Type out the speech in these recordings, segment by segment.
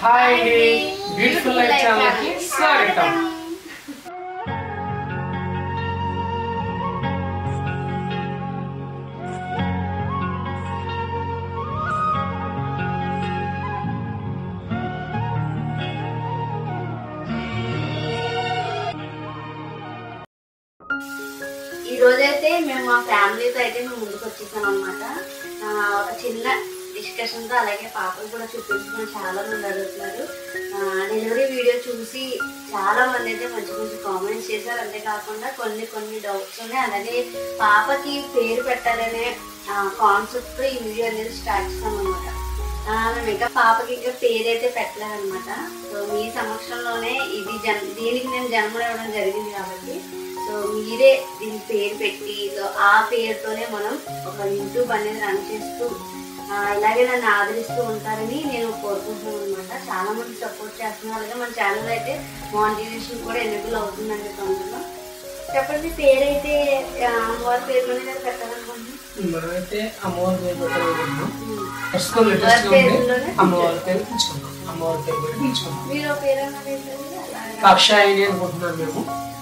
Hi beautiful life channel కి స్వాగతం. ఈ రోజైతే మేము మా ఫ్యామిలీతో అయితే మేము ముందుకు వచ్చేసాం అనమాట. ఒక చిన్న డిస్కషన్తో అలాగే పాపలు కూడా చూపించుకొని చాలా మంది అడుగుతున్నారు. డెలివరీ వీడియో చూసి చాలా మంది అయితే మంచి మంచి కామెంట్స్ చేశారు. అంతేకాకుండా కొన్ని డౌట్స్ ఉన్నాయి. అలాగే పాపకి పేరు పెట్టాలనే కాన్సెప్ట్ ఈ వీడియో అనేది స్టార్ట్ చేసాం అనమాట. మేము ఇంకా పాపకి ఇంకా పేరు అయితే పెట్టలేదన్నమాట. సో మీ సమక్షంలోనే దీనికి నేను జన్మ ఇవ్వడం జరిగింది కాబట్టి సో మీరే దీనికి పేరు పెట్టి సో ఆ పేరుతోనే మనం ఒక యూట్యూబ్ అనేది రన్ చేస్తూ ఇలాగే నన్ను ఆదరిస్తూ ఉంటారని నేను కోరుకుంటున్నాను అనమాట. చాలా మంది సపోర్ట్ చేస్తున్నారు. అలాగే మన ఛానల్ అయితే మానిటైజేషన్ కూడా ఎనేబుల్ అవుతుందని తొందరలో. చెప్పండి, పేరైతే అమ్మవారి పేరు మీద పెట్టాలనుకుంటున్నాను. మనమైతే అమ్మవారి పేరు పెట్టాలనుకుంటున్నాం. మీరు పేరు కాక్షాయిని అనుకుంటున్నాను మేము.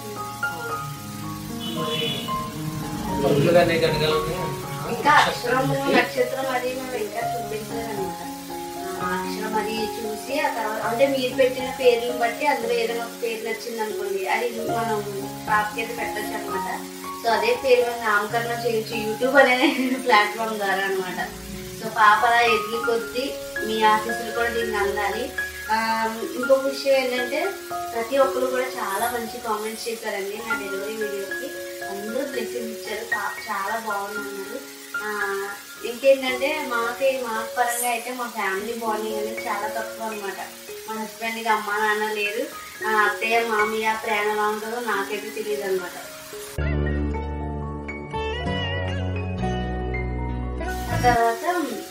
ఇంకా అక్షరం నక్షత్రం అది మేము ఇంకా చూపించలేదన్నమాట. అక్షరం అది చూసి ఆ తర్వాత అంటే మీరు పెట్టిన పేర్లను బట్టి అందులో ఏదైనా ఒక పేరు నచ్చింది అనుకోండి, అది మనం పాపకి అయితే పెట్టచ్చు అనమాట. సో అదే పేరు మీద నామకరణం చేయొచ్చు యూట్యూబ్ అనే ప్లాట్ఫామ్ ద్వారా అనమాట. సో పాప అలా ఎదిగి కొద్దీ మీ ఆఫీసులు కూడా దీన్ని అందాలి. ఇంకొక విషయం ఏంటంటే ప్రతి ఒక్కరు కూడా చాలా మంచి కామెంట్స్ చేశారండి నా డెలివరీ వీడియోకి. అందరూ బ్లెస్సింగ్స్ ఇచ్చారు. పాప చాలా బాగున్నారు. ఇంకేంటంటే మా పరంగా అయితే మా ఫ్యామిలీ బాండింగ్ అనేది చాలా తక్కువ అనమాట. మా హస్బెండ్కి అమ్మ నాన్న లేరు. అత్తయ్య మామయ్య ప్రేమ ఎలా ఉంటుందో నాకైతే తెలియదు అనమాట. తర్వాత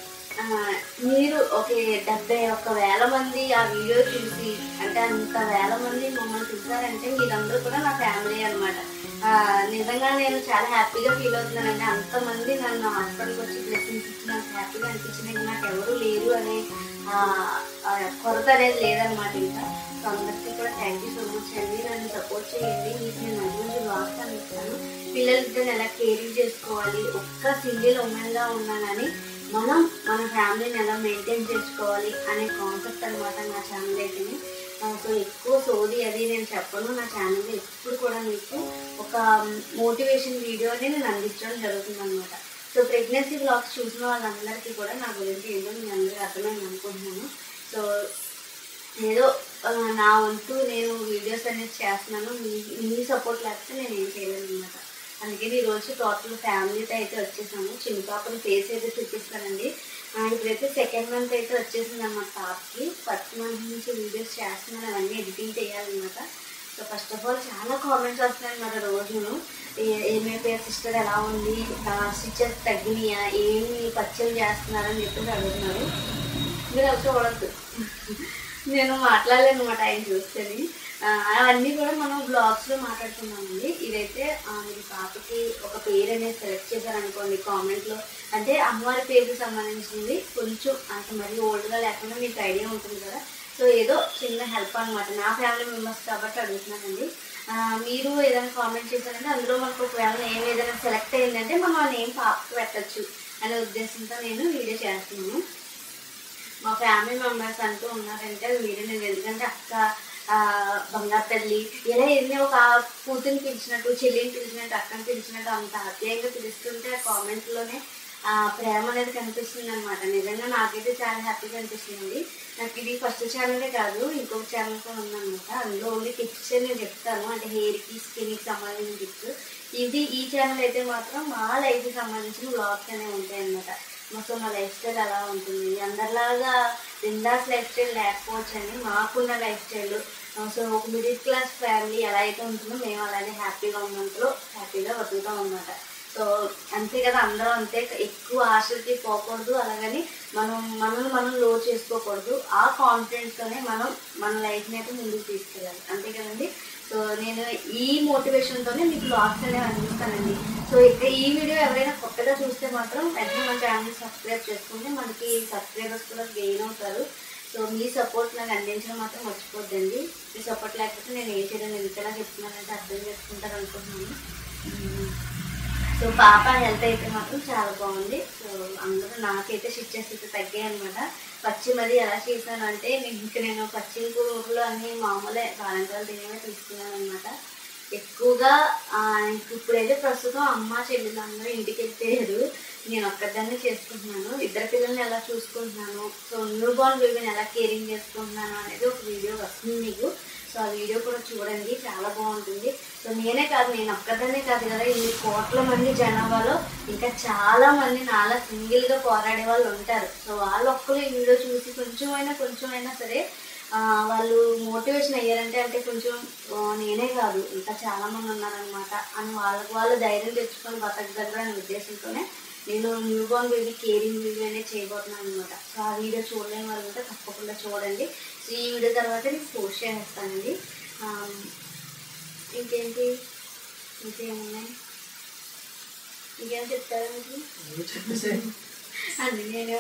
మీరు ఒక 71,000 మంది ఆ వీడియో చూసి అంటే అంత వేల మంది మమ్మల్ని చూసారంటే మీరందరూ కూడా నా ఫ్యామిలీ అనమాట. నిజంగా నేను చాలా హ్యాపీగా ఫీల్ అవుతున్నానండి. అంతమంది నన్ను హాస్పిటల్కి వచ్చి బ్లెస్సింగ్స్ ఇచ్చి నాకు హ్యాపీగా అనిపించింది. నాకు ఎవరు లేరు అనే కొరత అనేది లేదనమాట. ఇంకా సో అందరికీ కూడా థ్యాంక్ యూ సో మచ్ అండి. నన్ను సపోర్ట్ చేయండి. మీకు నేను మంచి వార్త అందిస్తాను. పిల్లలిద్దరిని ఎలా కేరింగ్ చేసుకోవాలి, ఒక్క సింగిల్ ఉమెన్గా ఉన్నానని మనం మన ఫ్యామిలీని ఎలా మెయింటైన్ చేసుకోవాలి అనే కాన్సెప్ట్ అనమాట నా ఛానల్ అయితే. సో ఎక్కువ సోది అది నేను చెప్పను. నా ఛానల్లో ఎప్పుడు కూడా మీకు ఒక మోటివేషన్ వీడియోని నేను అందించడం జరుగుతుంది అనమాట. సో ప్రెగ్నెన్సీ బ్లాగ్స్ చూసిన వాళ్ళందరికీ కూడా నా గురించి ఏంటో నేను అందరికీ అర్థమైంది అనుకుంటున్నాను. సో ఏదో నా వంతు నేను వీడియోస్ అనేది చేస్తున్నాను. మీ సపోర్ట్ లేకపోతే నేను ఏం చేయలేను అనమాట. అందుకని ఈరోజు టోటల్ ఫ్యామిలీతో అయితే వచ్చేసాము. చిన్న పాపని ఫేస్ అయితే చూపిస్తానండి. ఇప్పుడైతే సెకండ్ మంత్ అయితే వచ్చేసింది అన్నమాట పాపకి. ఫస్ట్ మంత్ నుంచి వీడియోస్ చేస్తున్నాను, అవన్నీ ఎడిటింగ్ చేయాలన్నమాట. సో ఫస్ట్ ఆఫ్ ఆల్ చాలా కామెంట్స్ వస్తున్నాయి అన్నమాట రోజును. ఏమైపోయా సిస్టర్ ఎలా ఉంది, స్టిచెస్ తగ్గినాయా, ఏమి పచ్చలు చేస్తున్నారని చెప్పేసి అడుగుతున్నారు. మీరు అవి చూడద్దు, నేను మాట్లాడలేను అనమాట ఆయన చూస్తేని. అవన్నీ కూడా మనం బ్లాగ్స్లో మాట్లాడుతున్నామండి. ఇదైతే మీరు పాపకి ఒక పేరు అనేది సెలెక్ట్ చేశారనుకోండి కామెంట్లో, అంటే అమ్మవారి పేరుకి సంబంధించింది కొంచెం అంత మరీ ఓల్డ్గా లేకుండా మీకు ఐడియా ఉంటుంది కదా. సో ఏదో చిన్న హెల్ప్ అనమాట. నా ఫ్యామిలీ మెంబర్స్ కాబట్టి అడుగుతున్నానండి. మీరు ఏదైనా కామెంట్ చేశారంటే అందులో మనకు ఒకవేళ నేమ్ ఏదైనా సెలెక్ట్ అయిందంటే మనం ఆ నేమ్ పాపకి పెట్టచ్చు అనే ఉద్దేశంతో నేను వీడియో చేస్తున్నాను. మా ఫ్యామిలీ మెంబర్స్ అంటూ ఉన్నారంటే వీడియో నేను ఎందుకంటే అక్క, బంగారు తల్లి ఇలా ఏదైనా ఒక కూతురిని పిలిచినట్టు, చెల్లిని పిలిచినట్టు, అక్కని పిలిచినట్టు అంత ఆప్యాయంగా పిలుస్తుంటే ఆ కామెంట్లోనే ప్రేమ అనేది కనిపిస్తుంది అనమాట. నిజంగా నాకైతే చాలా హ్యాపీగా అనిపిస్తుంది. నాకు ఇది ఫస్ట్ ఛానలే కాదు, ఇంకొక ఛానల్ కూడా ఉందన్నమాట. అందులో ఓన్లీ టిప్స్ నేను చెప్తాను, అంటే హెయిర్కి స్కిన్కి సంబంధించిన టిప్స్. ఈ ఛానల్ అయితే మాత్రం మా లైఫ్కి సంబంధించిన వ్లాగ్స్ అనేవి ఉంటాయి అన్నమాట. మొత్తం మా లైఫ్ స్టైల్ అలా ఉంటుంది. అందరిలాగా బిందాస్ లైఫ్ స్టైల్ లేకపోవచ్చు అండి, మాకున్న లైఫ్ స్టైల్. సో ఒక మిడిల్ క్లాస్ ఫ్యామిలీ ఎలా అయితే ఉంటుందో మేము అలానే హ్యాపీగా ఉన్నంతలో హ్యాపీగా బతుకుతాం అన్నమాట. సో అంతే కదా, అందరూ అంతే. ఎక్కువ ఆశలకి పోకూడదు, అలాగని మనం లో చేసుకోకూడదు. ఆ కాన్ఫిడెన్స్తోనే మనం మన లైఫ్ని అయితే ముందుకు తీసుకెళ్ళాలి, అంతే కదండి. సో నేను ఈ మోటివేషన్తోనే మీకు బ్లాగ్స్ అనేవి అందిస్తానండి. సో ఇక్కడ ఈ వీడియో ఎవరైనా కొత్తగా చూస్తే మాత్రం వెంటనే మన ఛానల్ సబ్స్క్రైబ్ చేసుకుంటే మనకి సబ్స్క్రైబర్స్ కూడా గెయిన్ అవుతారు. సో మీ సపోర్ట్ నాకు అందించడం మాత్రం మర్చిపోద్దండి. మీ సపోర్ట్ లేకపోతే నేను ఏం చేయడం ఎందుకలా చెప్తున్నానంటే అర్థం చేసుకుంటారు అనుకుంటున్నాను. సో పాప హెల్త్ అయితే మాత్రం చాలా బాగుంది. సో అందరూ నాకైతే స్టిచెస్ అయితే తగ్గాయి అనమాట. పచ్చి మరి ఎలా చేశాను అంటే నేను పచ్చి కూరలు అన్నీ మామూలే బాలంకాయలు తినేవే తీసుకున్నాను అనమాట. ఎక్కువగా ఇప్పుడైతే ప్రస్తుతం అమ్మ చెల్లెలు అందరూ ఇంటికి వెళ్ళిపోయారు. నేను ఒక్కదాన్ని చేసుకుంటున్నాను. ఇద్దరు పిల్లల్ని ఎలా చూసుకుంటున్నాను, సో న్యూ బోర్న్ బేబీని ఎలా కేరింగ్ చేసుకుంటున్నాను అనేది ఒక వీడియో వస్తుంది మీకు. సో ఆ వీడియో కూడా చూడండి, చాలా బాగుంటుంది. సో నేనే కాదు, నేను ఒక్కదాన్నే కాదు కదా, ఇన్ని కోట్ల మంది జనాభాలో ఇంకా చాలా మంది నాలా సింగిల్గా పోరాడే వాళ్ళు ఉంటారు. సో వాళ్ళు ఒక్కరు ఈ వీడియో చూసి కొంచెమైనా సరే వాళ్ళు మోటివేషన్ అయ్యారంటే అంటే కొంచెం నేనే కాదు ఇంకా చాలామంది ఉన్నారనమాట అని వాళ్ళు ధైర్యం తెచ్చుకొని బతకగలరు అనే ఉద్దేశంతోనే నేను new born baby caring video అనేది చేయబోతున్నాను అనమాట. సో ఆ వీడియో చూడలేని వాళ్ళు ఉంటే తప్పకుండా చూడండి. సో ఈ వీడియో తర్వాత నేను పోస్ట్ చేస్తానండి. ఇంకేంటి ఇంకేమున్నాయి ఇంకేం చెప్తారా మీకు? అది నేనే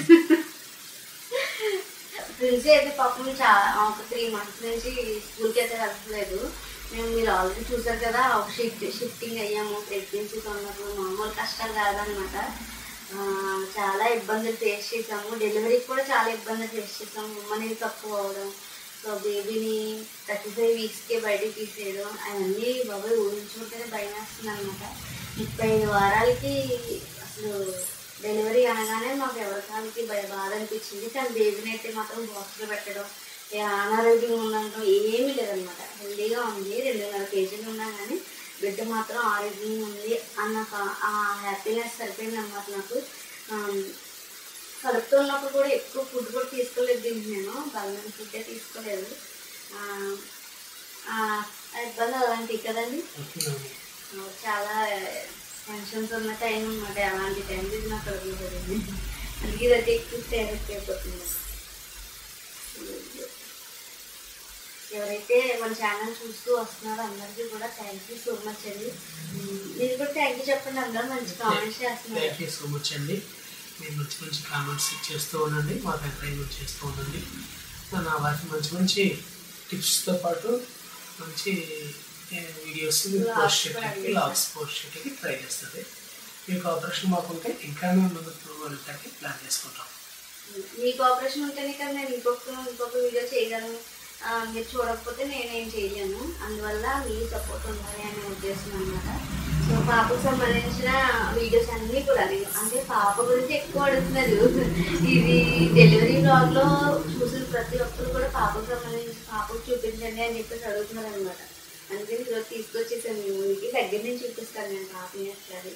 ప్రిన్సీ అయితే పాపం ఒక 3 months నుంచి స్కూల్కి అయితే వెళ్ళట్లేదు. మీరు ఆల్రెడీ చూసారు కదా, ఒక షిఫ్టింగ్ అయ్యాము. ప్రెగ్నెన్సీతో ఉన్నప్పుడు మామూలు కష్టాలు కాదనమాట. చాలా ఇబ్బందులు ఫేస్ చేసాము. డెలివరీకి కూడా చాలా ఇబ్బందులు ఫేస్ చేసాము. ఉమ్మనేది తక్కువ అవడం, సో బేబీని 35 weeksకే బయటికి తీసేయడం, అవన్నీ బాబాయ్ ఊహించుకుంటేనే భయం వేస్తుంది అనమాట. 35 వారాలకి అసలు డెలివరీ అనగానే మాకు ఎవరికానికి బాధ అనిపించింది. కానీ బేబీని అయితే మాత్రం బాక్స్లో పెట్టడం, అనారోగ్యంగా ఉండడం ఏమీ లేదనమాట. హెల్దీగా ఉంది. 2.5 kg ఉన్నా కానీ బిడ్డ మాత్రం ఆరోగ్యంగా ఉంది అన్న ఆ హ్యాపీనెస్ సరిపోయింది అనమాట నాకు. కడుపుతో ఉన్నప్పుడు కూడా ఎక్కువ ఫుడ్ కూడా తీసుకోలేదు దీనికి, నేను బలమైన ఫుడ్డే తీసుకోలేదు. ఇబ్బంది అలాంటివి కదండి, చాలా టెన్షన్స్ ఉన్న టైం అనమాట. అలాంటి టైం ఇది నాకు అడుగుతుంది. అందుకే ఇదైతే ఎక్కువ ఫేవరెట్ అయిపోతుంది. ఎవరైతే మన ఛానల్ చూస్తూ వస్తున్నారో అందరికీ కూడా థ్యాంక్ యూ సో మచ్ అండి. మీరు కూడా థ్యాంక్ యూ చెప్పండి. అందరూ మంచి కామెంట్స్ చేస్తున్నారు. థ్యాంక్ యూ సో మచ్ అండి. మీరు మంచి కామెంట్స్ చేస్తూ ఉండండి, మాకు ఎంకరేజ్మెంట్ చేస్తూ ఉండండి. నా వారికి మంచి టిప్స్తో పాటు మంచి వీడియోస్ పోస్ట్ చేయడానికి లాగ్స్ పోస్ట్ చేయడానికి ట్రై చేస్తుంది. మీకు ఆపరేషన్ మాకుంటే ఇంకా మేము ముందుకు వెళ్ళడానికి ప్లాన్ చేసుకుంటాం. మీకు ఆపరేషన్ ఉంటేనే కదా నేను ఇంకొక వీడియో చేయగలను. మీరు చూడకపోతే నేనేం చేయలేను. అందువల్ల మీ సపోర్ట్ ఉండాలి అనే ఉద్దేశం అనమాట. సో పాపకు సంబంధించిన వీడియోస్ అన్నీ కూడా నేను అంటే పాప గురించి ఎక్కువ అడుగుతున్నారు. ఇది డెలివరీ బ్లాగ్లో చూసిన ప్రతి ఒక్కరు కూడా పాపకు సంబంధించి పాపకు చూపించండి అని చెప్పేసి అడుగుతున్నారు అనమాట. అందుకని ఈరోజు తీసుకొచ్చేసాను. మీ ఊరికి దగ్గర నుంచి చూపిస్తాను నేను పాపని ఒకసారి.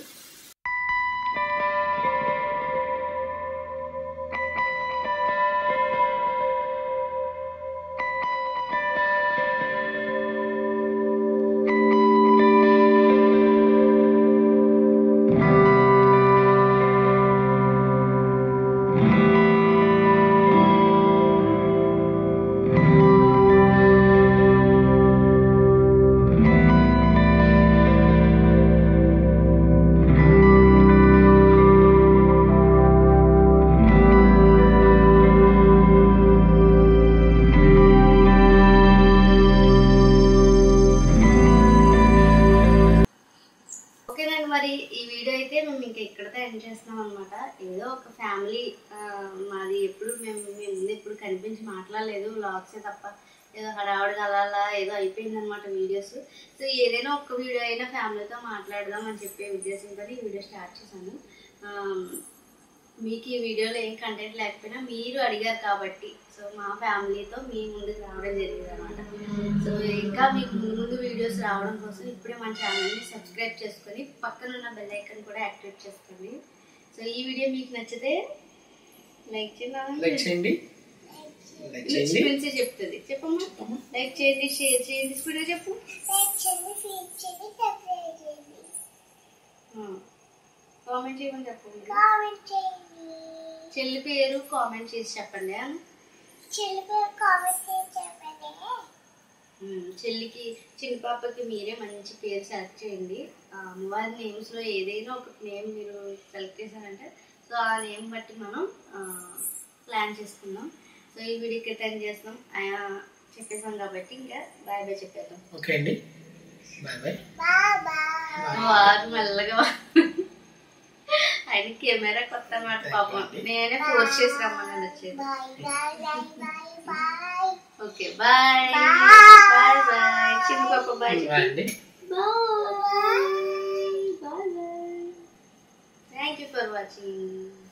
మరి ఈ వీడియో అయితే మేము ఇంకా ఇక్కడతో ఎండ్ చేస్తున్నాం అనమాట. ఏదో ఒక ఫ్యామిలీ మాది ఎప్పుడు మేము ముందు ఎప్పుడు కనిపించి మాట్లాడలేదు, వ్లాగ్సే తప్ప. ఏదో హడావుడిగా అలా ఏదో అయిపోయిందనమాట వీడియోస్. సో ఏదైనా ఒక్క వీడియో అయినా ఫ్యామిలీతో మాట్లాడదాం అని చెప్పే ఉద్దేశంతో ఈ వీడియో స్టార్ట్ చేశాను. మీకు ఈ వీడియోలో ఏం కంటెంట్ లేకపోయినా మీరు అడిగారు కాబట్టి సో మా ఫ్యామిలీతో మీ ముందుకు రావడం జరిగింది అనమాట. సో ఇంకా మీకు ముందు వీడియోస్ రావడం కోసం ఇప్పుడే మన ఛానల్ని సబ్స్క్రైబ్ చేసుకొని పక్కన ఉన్న బెల్ ఐకాన్ కూడా యాక్టివేట్ చేసుకోండి. సో ఈ వీడియో మీకు నచ్చితే లైక్ చేయండి. చెప్తుంది చెప్పమ్మా. లైక్ చేయండి, షేర్ చేయండి, స్పీడ్గా చెప్పు. కామెంట్ చేయమని చెప్పండి. చెల్లి పేరు కామెంట్ చేసి చెప్పండి. చెల్లికి చిన్న పాపకి మీరే మంచి పేరు సెలెక్ట్ చేయండి. అమ్మవారి నేమ్స్లో ఏదైనా ఒక నేమ్ మీరు సెలెక్ట్ చేశారంటే సో ఆ నేమ్ బట్టి మనం ప్లాన్ చేసుకుందాం. సో ఈ వీడియోకి టెన్ చేస్తాం చెప్పేసాం కాబట్టి ఇంకా బాయ్ బాయ్ చెప్పేద్దాం. ఓకే అండి, బాయ్ బాయ్. వారు మెల్లగా ఆయన కెమెరా కొత్త మాట పాపం నేనే ఫోర్స్ చేసి రమ్మని వచ్చేది. ఓకే బాయ్ బాయ్ బాయ్ చిన్న పాప బాయ్ అండి. Bye bye. Thank you for watching.